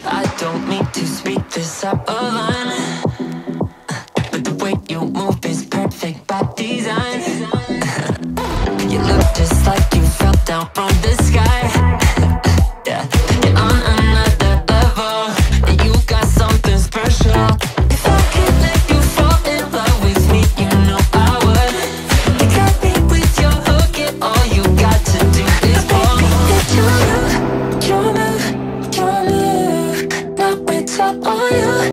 I don't mean to speak this out of line, but the way you move